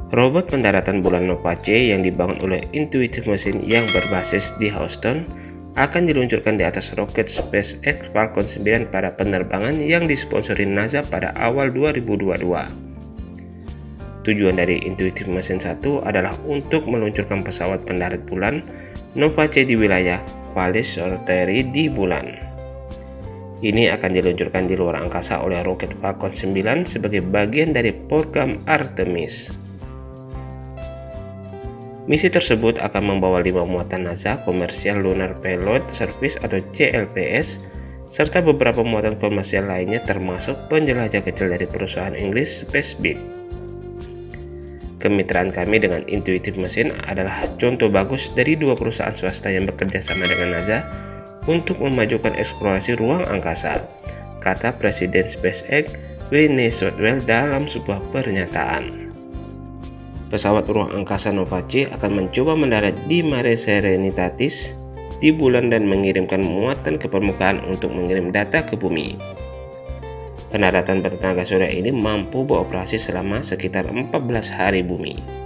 Robot pendaratan bulan Novace yang dibangun oleh Intuitive Machines yang berbasis di Houston akan diluncurkan di atas roket SpaceX Falcon 9 pada penerbangan yang disponsori NASA pada awal 2022. Tujuan dari Intuitive Machines 1 adalah untuk meluncurkan pesawat pendarat bulan Novace di wilayah Valles Sorteri di bulan. Ini akan diluncurkan di luar angkasa oleh roket Falcon 9 sebagai bagian dari program Artemis. Misi tersebut akan membawa 5 muatan NASA Commercial Lunar Payload Service atau CLPS, serta beberapa muatan komersial lainnya termasuk penjelajah kecil dari perusahaan Inggris Spacebit. Kemitraan kami dengan Intuitive Machines adalah contoh bagus dari 2 perusahaan swasta yang bekerja sama dengan NASA untuk memajukan eksplorasi ruang angkasa, kata Presiden SpaceX Wayne Shotwell dalam sebuah pernyataan. Pesawat ruang angkasa Novace akan mencoba mendarat di Mare Serenitatis di bulan dan mengirimkan muatan ke permukaan untuk mengirim data ke bumi. Pendaratan bertenaga surya ini mampu beroperasi selama sekitar 14 hari bumi.